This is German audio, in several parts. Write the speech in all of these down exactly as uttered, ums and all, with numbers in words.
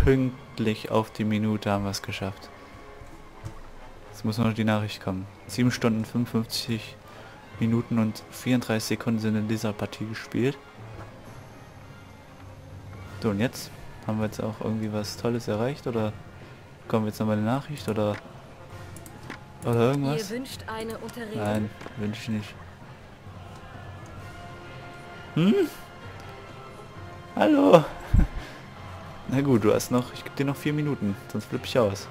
pünktlich auf die Minute haben wir es geschafft. Jetzt muss nur noch die Nachricht kommen. sieben Stunden fünfundfünfzig Minuten und vierunddreißig Sekunden sind in dieser Partie gespielt. So, und jetzt haben wir jetzt auch irgendwie was Tolles erreicht, oder kommen wir jetzt nochmal eine Nachricht, oder oder irgendwas? Ihr wünscht eine Unterredung? Nein, wünsche ich nicht. Hm? Hallo? Na gut, du hast noch, ich gebe dir noch vier Minuten, sonst flippe ich aus.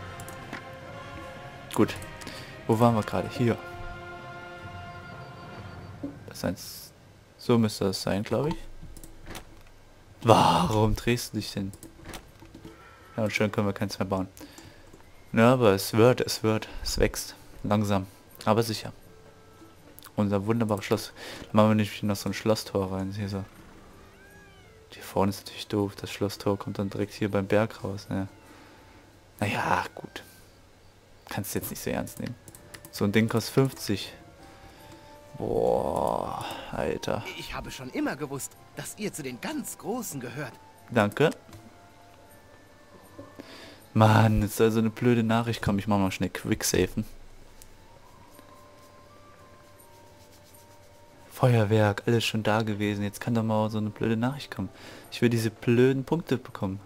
Gut. Wo waren wir gerade? Hier. Das heißt, so müsste das sein, glaube ich. Warum drehst du dich denn? Ja, und schön können wir keins mehr bauen. Ja, aber es wird, es wird, es wächst. Langsam, aber sicher. Unser wunderbares Schloss. Da machen wir nämlich noch so ein Schlosstor rein. Hier so. Hier vorne ist natürlich doof. Das Schlosstor kommt dann direkt hier beim Berg raus. Ne? Naja, gut. Kannst du jetzt nicht so ernst nehmen. So ein Ding kostet fünfzig. Boah, Alter. Ich habe schon immer gewusst, dass ihr zu den ganz Großen gehört. Danke. Mann, jetzt soll so eine blöde Nachricht kommen. Ich mach mal schnell Quicksafen. Feuerwerk, alles schon da gewesen. Jetzt kann doch mal so eine blöde Nachricht kommen. Ich will diese blöden Punkte bekommen.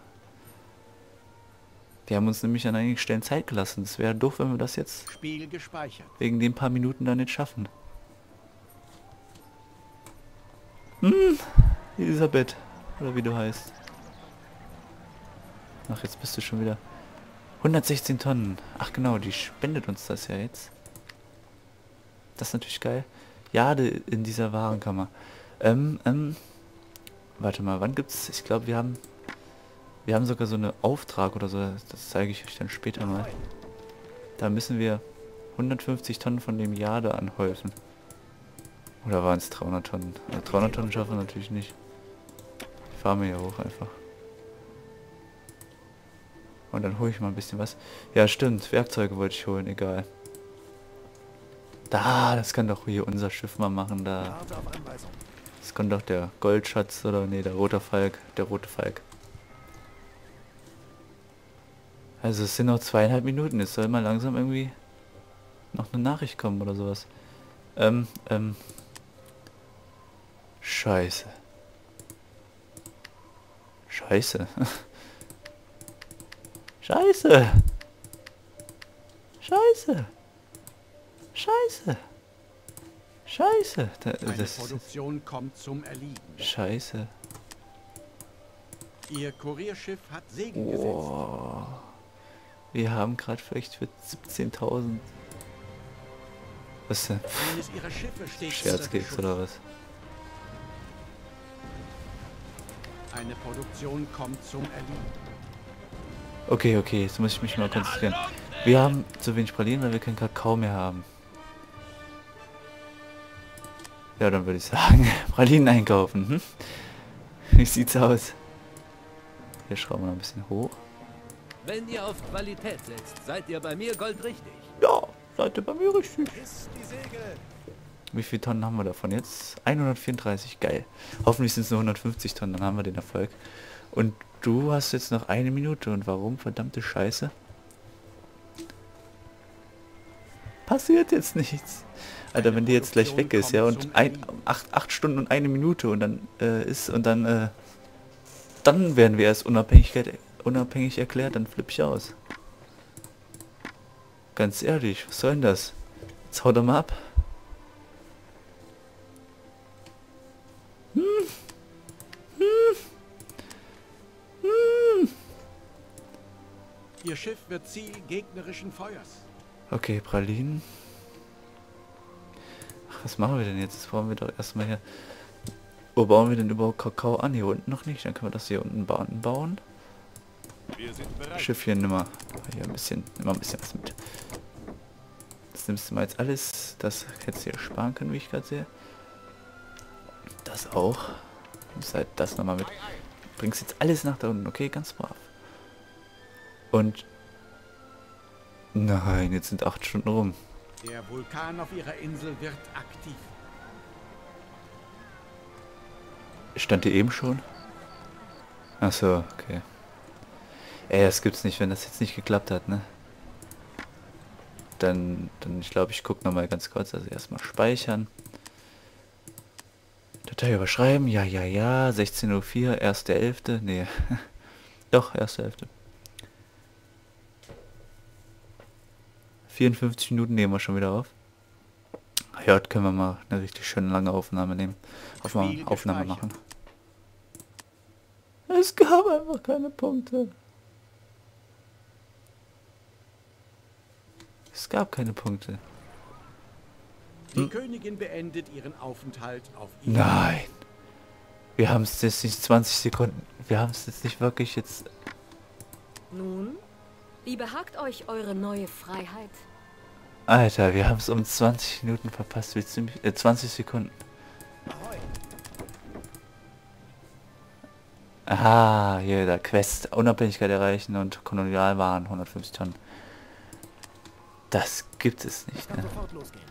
Die haben uns nämlich an einigen Stellen Zeit gelassen. Es wäre doof, wenn wir das jetzt Spiel gespeichert. wegen den paar Minuten dann nicht schaffen. Hm, Elisabeth, oder wie du heißt. Ach, jetzt bist du schon wieder. hundertsechzehn Tonnen. Ach genau, die spendet uns das ja jetzt. Das ist natürlich geil. Jade in dieser Warenkammer. Ähm, ähm. Warte mal, wann gibt's? Ich glaube, wir haben. Wir haben sogar so einen Auftrag oder so. Das zeige ich euch dann später mal. Da müssen wir hundertfünfzig Tonnen von dem Jade anhäufen. Oder waren es dreihundert Tonnen? Also dreihundert Tonnen schaffen wir natürlich nicht. Ich fahre mir ja hoch einfach. Und dann hole ich mal ein bisschen was. Ja, stimmt. Werkzeuge wollte ich holen. Egal. Da, das kann doch hier unser Schiff mal machen. Da. Das kann doch der Goldschatz oder nee, der rote Falk. Der rote Falk. Also es sind noch zweieinhalb Minuten. Es soll mal langsam irgendwie noch eine Nachricht kommen oder sowas. Ähm, ähm. Scheiße. Scheiße. Scheiße. Scheiße. Scheiße. Scheiße. Da, Eine das Produktion kommt zum Erliegen. Scheiße. Ihr Kurierschiff hat Segen gesetzt. Oh. Wir haben gerade vielleicht für siebzehntausend. Was denn? Eines ihrer Schiffe steht Scherzkeks unter oder was? Eine Produktion kommt zum Erliegen. Okay, okay, jetzt muss ich mich mal konzentrieren. Wir haben zu wenig Pralinen, weil wir keinen Kakao mehr haben. Ja, dann würde ich sagen, Pralinen einkaufen. Hm? Wie sieht's aus? Hier schrauben wir noch ein bisschen hoch. Wenn ihr auf Qualität setzt, seid ihr bei mir goldrichtig. Ja, seid ihr bei mir richtig. Wie viele Tonnen haben wir davon jetzt? hundertvierunddreißig, geil. Hoffentlich sind es nur hundertfünfzig Tonnen, dann haben wir den Erfolg. Und du hast jetzt noch eine Minute. Und warum? Verdammte Scheiße. Passiert jetzt nichts. Alter, wenn die jetzt gleich weg ist, ja, und ein, acht, acht Stunden und eine Minute und dann äh, ist und dann äh, dann werden wir erst Unabhängigkeit unabhängig erklärt, dann flippe ich aus. Ganz ehrlich, was soll denn das? Jetzt haut er mal ab. Hm. Hm. Hm. Ihr Schiff wird Ziel gegnerischen Feuers. Okay, Pralinen. Ach, was machen wir denn jetzt? Jetzt brauchen wir doch erstmal hier. Wo bauen wir denn überhaupt Kakao an? Hier unten noch nicht. Dann können wir das hier unten bauen. bauen. Schiffchen nimmer. Hier ein bisschen, immer ein bisschen was mit. Das nimmst du mal jetzt alles. Das hättest du hier sparen können, wie ich gerade sehe. Das auch. Nimmst halt das nochmal mit. Bringst jetzt alles nach da unten, okay? Ganz brav. Und... Nein, jetzt sind acht Stunden rum. Der Vulkan auf ihrer Insel wird aktiv. Stand die eben schon? Ach so, okay. Ey, das gibt's nicht, wenn das jetzt nicht geklappt hat, ne? Dann, dann ich glaube, ich gucke nochmal ganz kurz. Also erstmal speichern. Datei überschreiben. Ja, ja, ja. sechzehn Uhr vier, erster elfte Nee. Doch, erster elfte vierundfünfzig Minuten nehmen wir schon wieder auf. Ja, heute können wir mal eine richtig schöne lange Aufnahme nehmen. Auf mal Spiel Aufnahme gespeichert. machen. Es gab einfach keine Punkte. Es gab keine Punkte. Die Hm? Königin beendet ihren Aufenthalt auf ihrem Nein. Wir haben es jetzt nicht zwanzig Sekunden. Wir haben es jetzt nicht wirklich jetzt... Nun, wie behagt euch eure neue Freiheit? Alter, wir haben es um zwanzig Minuten verpasst. Wie ziemlich, äh, zwanzig Sekunden. Aha, hier der Quest. Unabhängigkeit erreichen und Kolonialwaren hundertfünfzig Tonnen. Das gibt es nicht, ne? Sofort losgehen.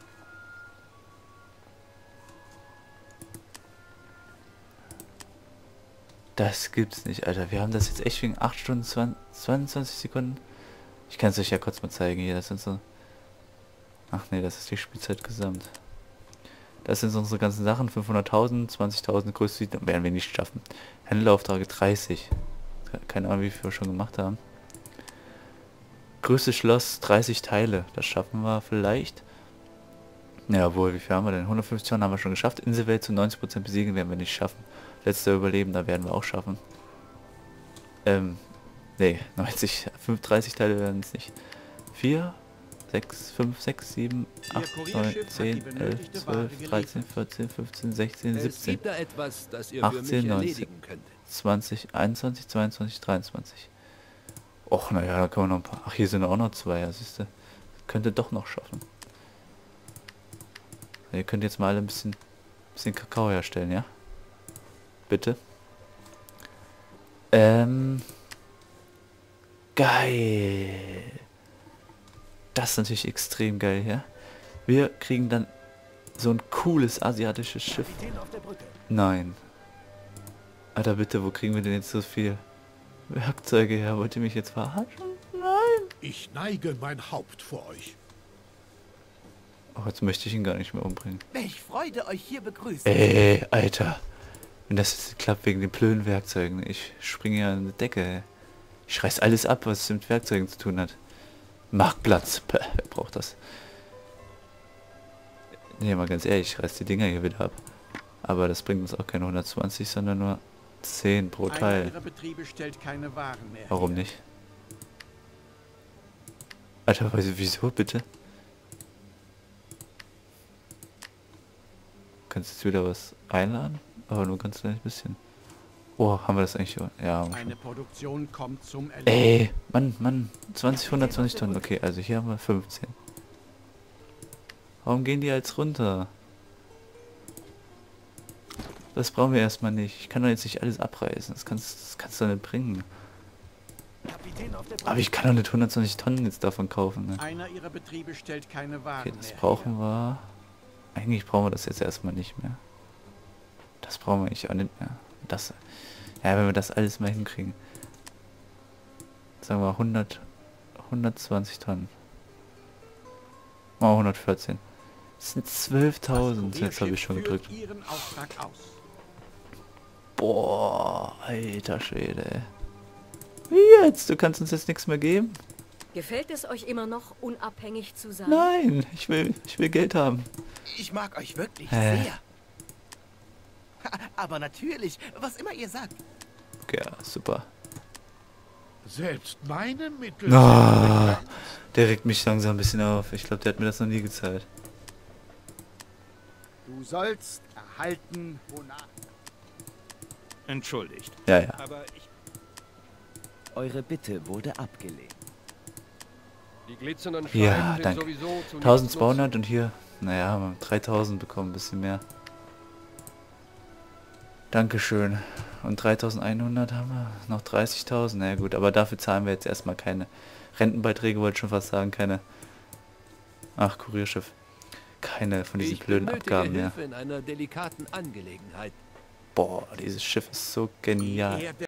Das gibt's nicht, Alter. Wir haben das jetzt echt wegen acht Stunden zweiundzwanzig Sekunden. Ich kann es euch ja kurz mal zeigen hier. Das sind so... Ach nee, das ist die Spielzeit gesamt. Das sind so unsere ganzen Sachen. fünfhunderttausend, zwanzigtausend größte werden wir nicht schaffen. Händleraufträge dreißig. Keine Ahnung, wie viel wir schon gemacht haben. Größte Schloss dreißig Teile. Das schaffen wir vielleicht. Ja, wohl, wie viel haben wir denn? hundertfünfzig Tonnen haben wir schon geschafft. Inselwelt zu neunzig Prozent besiegen werden wir nicht schaffen. Letzter Überlebender werden wir auch schaffen. Ähm, nee, neunzig, dreißig Teile werden es nicht. vier, sechs, fünf, sechs, sieben, acht, neun, zehn, elf, zwölf, dreizehn, vierzehn, fünfzehn, sechzehn, Es siebzehn, gibt da etwas, das ihr für mich achtzehn, neunzehn, erledigen könntet. zwanzig, einundzwanzig, zweiundzwanzig, dreiundzwanzig. Och, naja, da können wir noch ein paar. Ach, hier sind auch noch zwei, ja, siehste. Könnte doch noch schaffen. Ihr könnt jetzt mal alle ein bisschen, bisschen Kakao herstellen, ja? Bitte. Ähm. Geil. Das ist natürlich extrem geil, ja? Wir kriegen dann so ein cooles asiatisches Schiff. Kapitän auf der Brücke. Nein. Alter, bitte, wo kriegen wir denn jetzt so viel Werkzeuge her? Wollt ihr mich jetzt verarschen? Nein. Ich neige mein Haupt vor euch. Oh, jetzt möchte ich ihn gar nicht mehr umbringen. Welch Freude, euch hier begrüßen. Ey, Alter. Wenn das jetzt klappt wegen den blöden Werkzeugen. Ich springe ja an die Decke, ey. Ich reiß alles ab, was mit Werkzeugen zu tun hat. Marktplatz. Päh, wer braucht das? Nee, mal ganz ehrlich, ich reiß die Dinger hier wieder ab. Aber das bringt uns auch keine hundertzwanzig, sondern nur zehn pro Einer Teil. ihrer Betriebe stellt keine Waren mehr Warum her. nicht? Alter, wieso bitte? Kannst jetzt wieder was einladen? Aber nur ganz kleines bisschen. Oh, haben wir das eigentlich? Ja, haben wir schon. Eine Produktion kommt zum Erliegen. Ey, Mann, Mann. zwanzig, hundertzwanzig Tonnen. Okay, also hier haben wir fünfzehn. Warum gehen die jetzt runter? Das brauchen wir erstmal nicht. Ich kann doch jetzt nicht alles abreißen. Das kannst, das kannst du nicht bringen. Kapitän auf der Brücke. Aber ich kann doch nicht hundertzwanzig Tonnen jetzt davon kaufen. Ne? Einer ihrer Betriebe stellt keine Waren Okay, das mehr brauchen her. wir... Eigentlich brauchen wir das jetzt erstmal nicht mehr. Das brauchen wir eigentlich auch nicht mehr. Das... Ja, wenn wir das alles mal hinkriegen. Sagen wir hundert... hundertzwanzig Tonnen. Mal hundertvierzehn. Das sind zwölftausend. Das Jetzt habe ich schon Kurierschiff gedrückt. führt ihren Auftrag aus. Boah, alter Schwede. Ey. Wie jetzt? Du kannst uns jetzt nichts mehr geben? Gefällt es euch immer noch, unabhängig zu sein? Nein, ich will, ich will Geld haben. Ich mag euch wirklich Hä? sehr. Ha, aber natürlich, was immer ihr sagt. Ja, super. Selbst meine Mittel. Ah, der regt mich langsam ein bisschen auf. Ich glaube, der hat mir das noch nie gezeigt. Du sollst erhalten, wonach. Entschuldigt. Ja, ja. Aber ich... Eure Bitte wurde abgelehnt. Die glitzernden Ja, Scheiben sind danke. sowieso zu eintausendzweihundert und hier, naja, haben wir dreitausend bekommen, ein bisschen mehr. Dankeschön. Und dreitausendeinhundert haben wir, noch dreißigtausend, naja gut, aber dafür zahlen wir jetzt erstmal keine Rentenbeiträge, wollte ich schon fast sagen, keine... Ach, Kurierschiff. Keine von diesen Ich blöden benötige Abgaben mehr. Hilfe in einer delikaten Angelegenheit. Boah, dieses Schiff ist so genial. Die Erde